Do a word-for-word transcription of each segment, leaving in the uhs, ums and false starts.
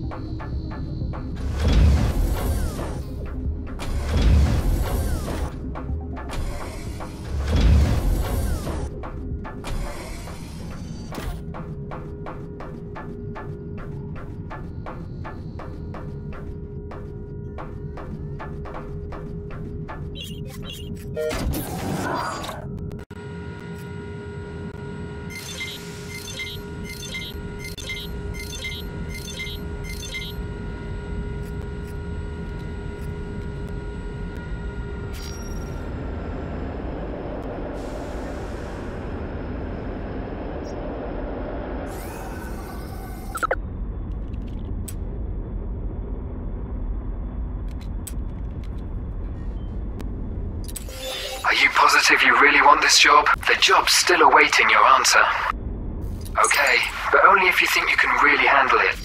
Are you positive you really want this job? The job's still awaiting your answer. Okay, but only if you think you can really handle it.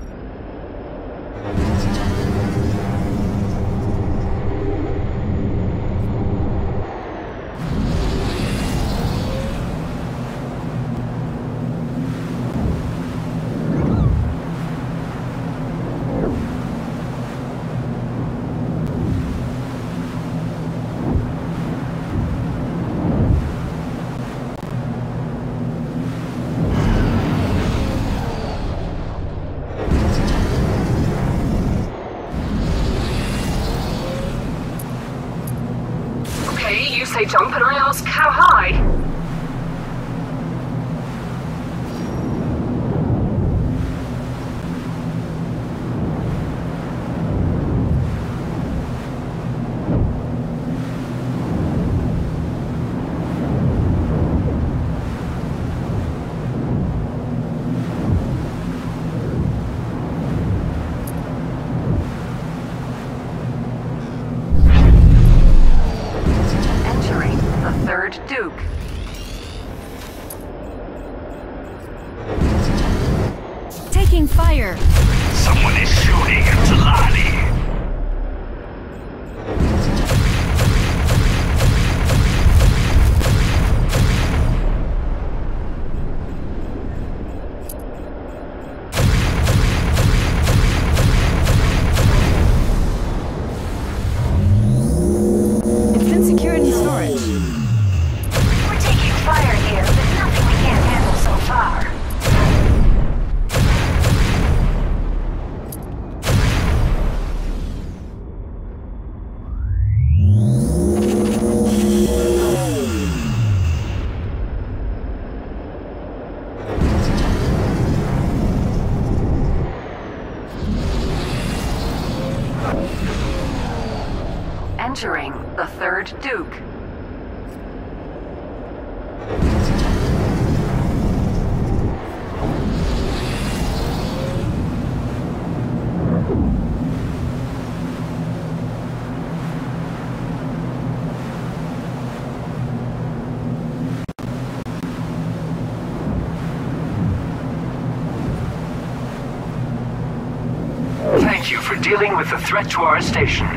You say jump and I ask how high? Duke. Taking fire. Someone is shooting at Talani. It's been secured in storage. Fire here, but nothing we can't handle so far. Entering the third Duke. Thank you for dealing with the threat to our station.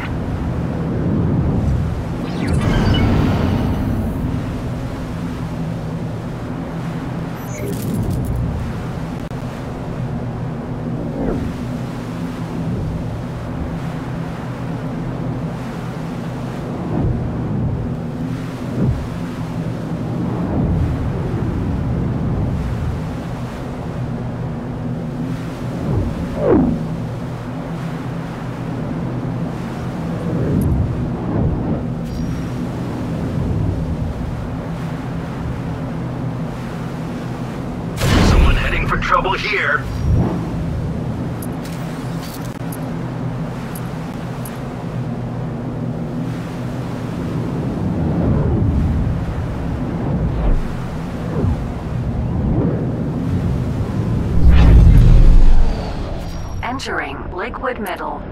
Trouble here. Entering liquid metal.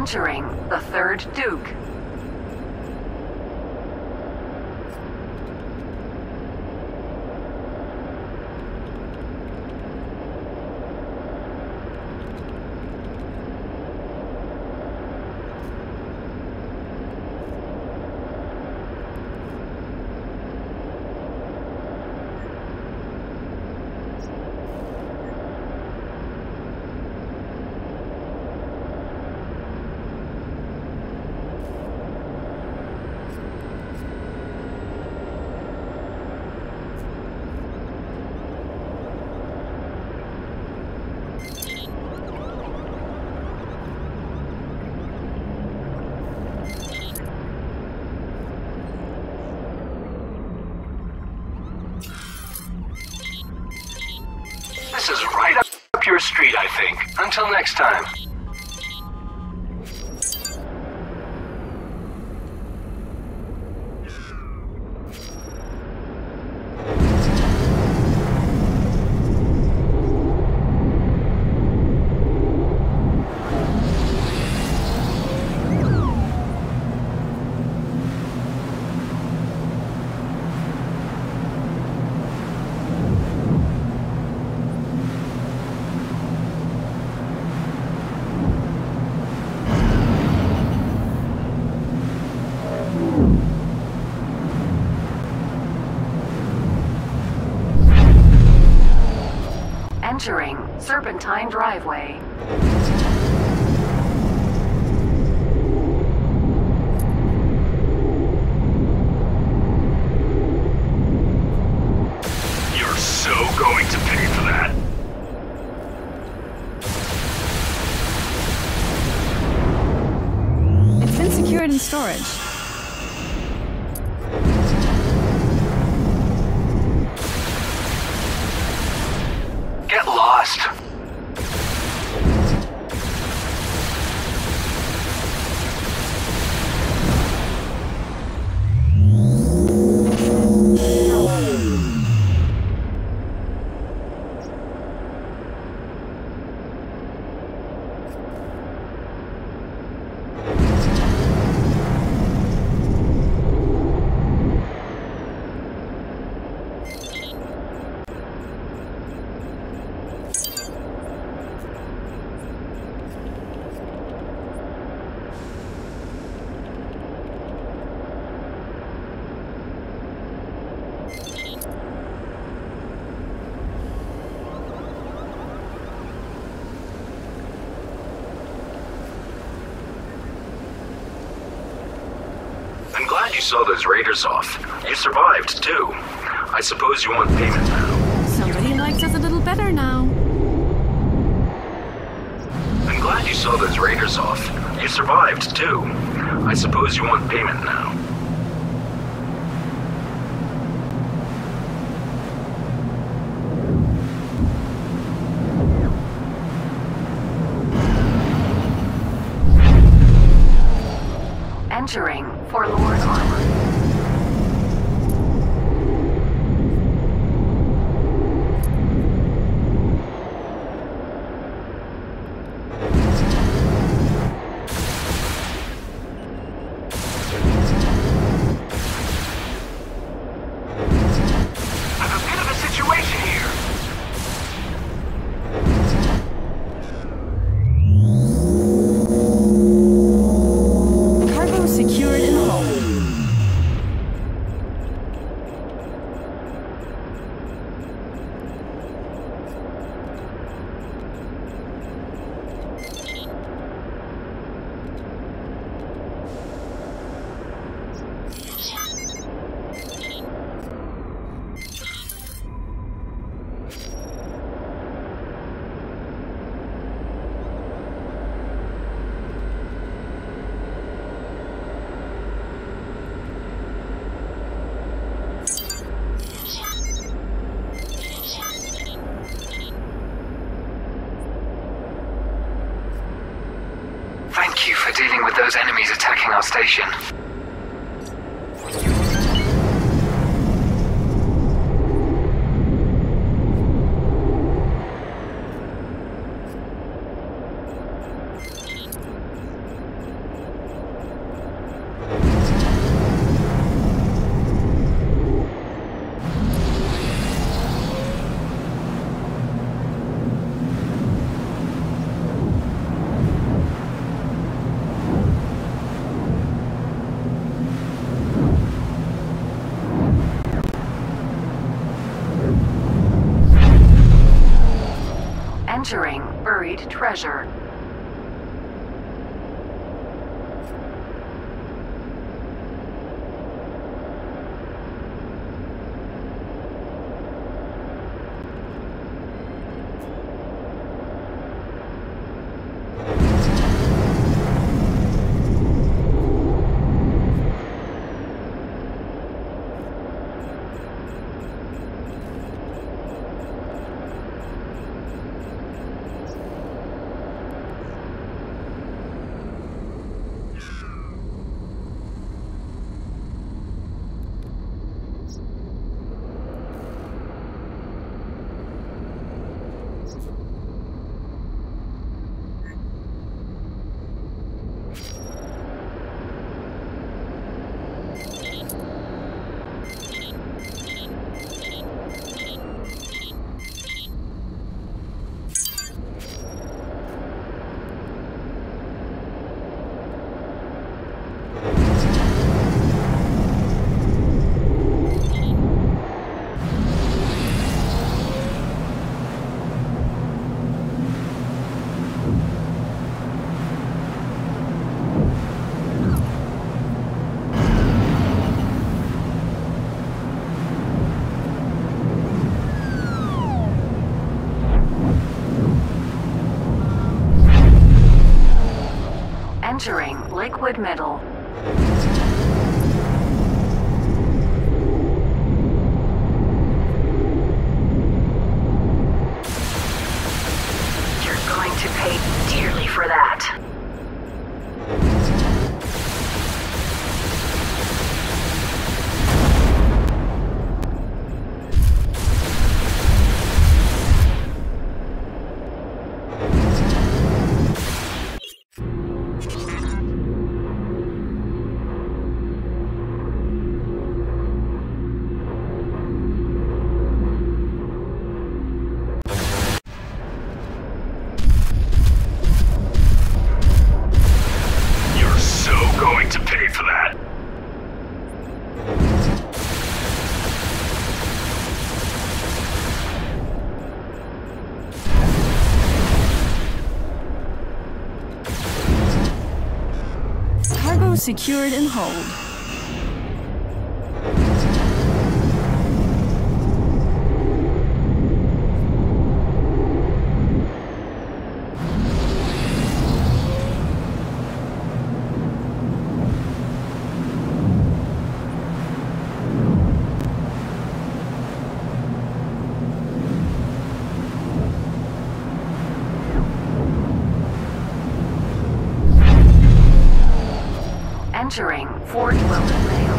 Entering the third Duke. This is right up your street, I think. Until next time. Entering Serpentine Driveway. You're so going to pay for that. It's been secured in storage. Get lost. I'm glad you saw those raiders off. You survived, too. I suppose you want payment now. Somebody likes us a little better now. I'm glad you saw those raiders off. You survived, too. I suppose you want payment now. Entering Forlorn Armor. Thank you for dealing with those enemies attacking our station. Entering buried treasure. Entering liquid metal. You're going to pay dearly for that. To pay for that. Cargo secured and hold. Entering forge welded mail.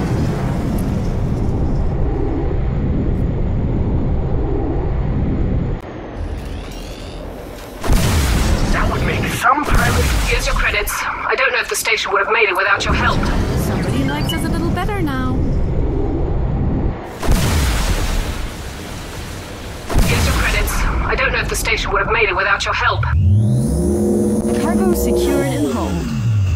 That would make some pilots. Here's your credits. I don't know if the station would have made it without your help. Somebody likes us a little better now. Here's your credits. I don't know if the station would have made it without your help. Cargo secured and hold.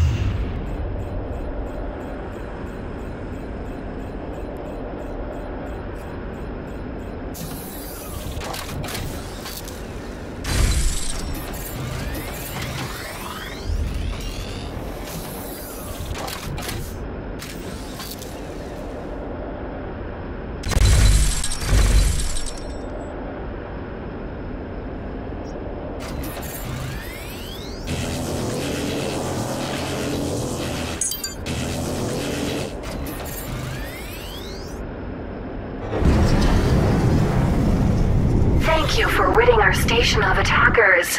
Thank you for ridding our station of attackers.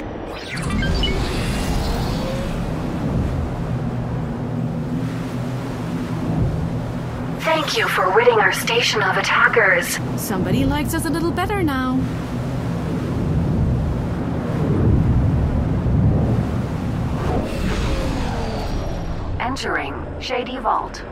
Thank you for ridding our station of attackers. Somebody likes us a little better now. Entering Shady Vault.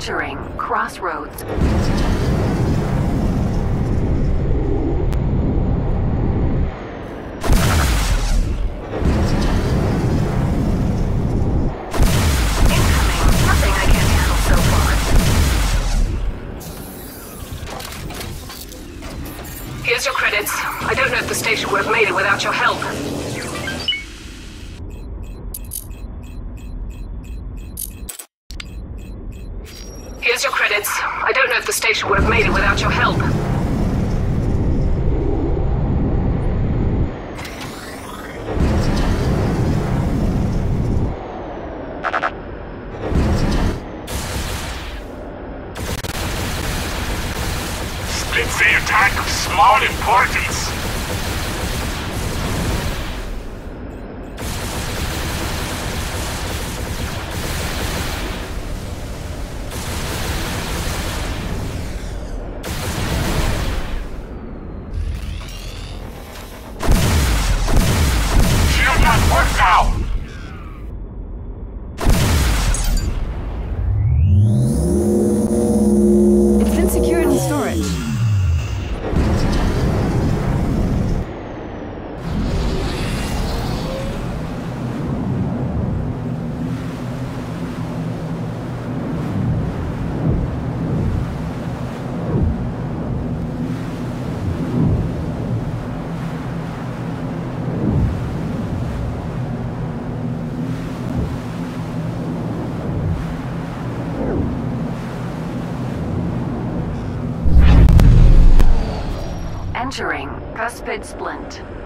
Entering Crossroads. Nothing I can't handle so far. Here's your credits. I don't know if the station would have made it without your help. Here's your credits. I don't know if the station would have made it without your help. It's the attack of small importance. Shield not work now. It's been secured in storage. Entering Cuspid Splint.